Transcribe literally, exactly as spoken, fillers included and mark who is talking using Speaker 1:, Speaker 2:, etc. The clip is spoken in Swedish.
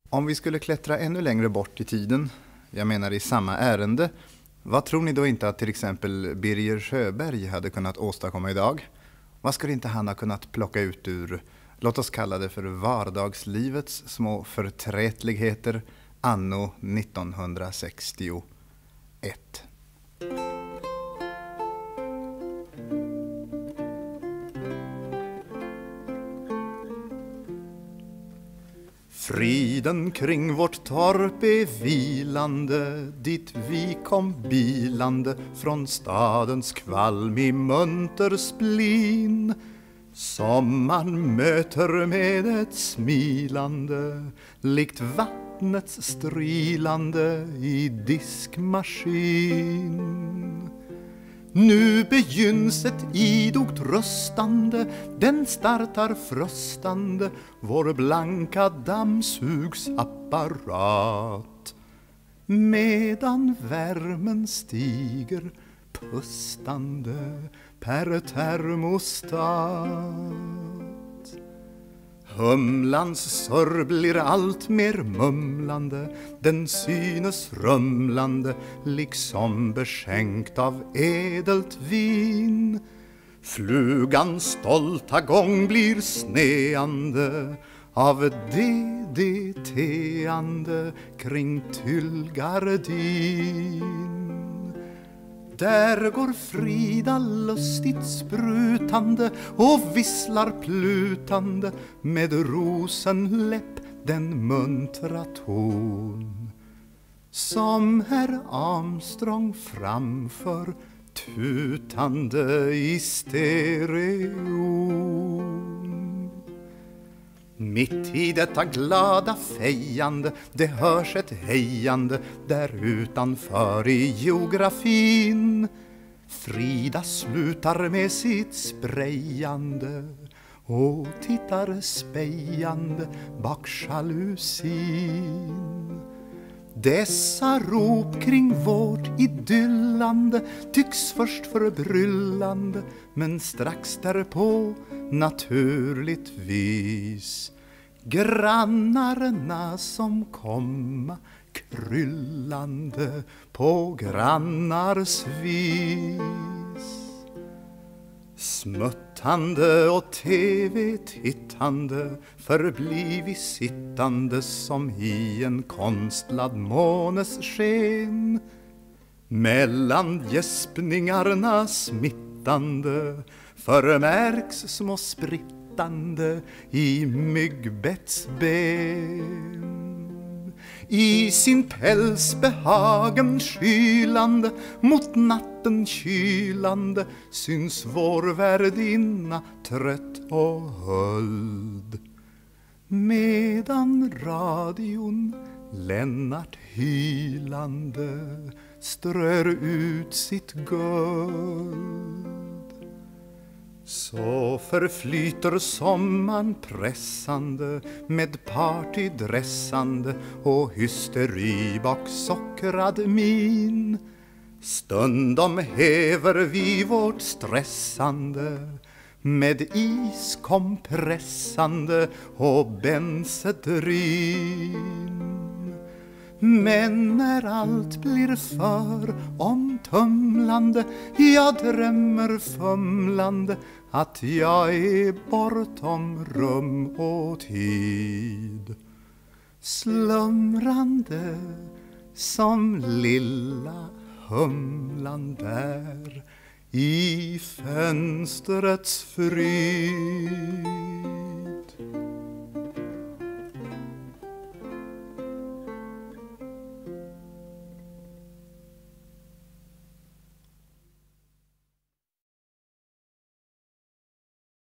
Speaker 1: Om vi skulle klättra ännu längre bort i tiden, jag menar i samma ärende, vad tror ni då inte att till exempel Birger Sjöberg hade kunnat åstadkomma idag? Vad skulle inte han ha kunnat plocka ut ur, låt oss kalla det för vardagslivets små förträtligheter anno nittonhundrasextioett? Friden kring vårt torp är vilande, dit vi kom bilande från stadens kvalm i munter splin, som man möter med ett smilande, likt vattnets strilande i diskmaskin. Nu begynns ett idogt röstande, den startar fröstande, vår blanka dammsugsapparat. Medan värmen stiger pustande per termostat. Humlans surr blir allt mer mumlande, den synes rumlande, liksom beskänkt av ädelt vin. Flugans stolta gång blir sneande av D D T-ande kring tyllgardin. Där går Frida lustigt sprutande och visslar plutande med rosenläpp den muntra ton, som herr Armstrong framför tutande i stereon. Mitt i detta glada fejande det hörs ett hejande där utanför i geografin. Frida slutar med sitt sprayande och tittar spejande bak jalusin. Dessa rop kring vårt idyllande tycks först förbryllande, men strax därpå naturligt vis grannarna som komma kryllande på grannars vis. Smuttande och tv-tittande förblir vi sittande som i en konstlad månes sken. Mellan gäspningarna smittande förmärks små sprittande i myggbettsben. I sin päls behagen skylande mot natten kylande syns vår värdinna trött och höljd. Medan radion Lennart hylande strör ut sitt guld. Så förflyter sommaren pressande med partydressande och hysteri bak sockrad min. Stundom häver vi vårt stressande med iskompressande och benzedrin. Men när allt blir för omtumlande, jag drömmer fumlande att jag är bortom rum och tid, slumrande som lilla humlan där i fönstrets fryd.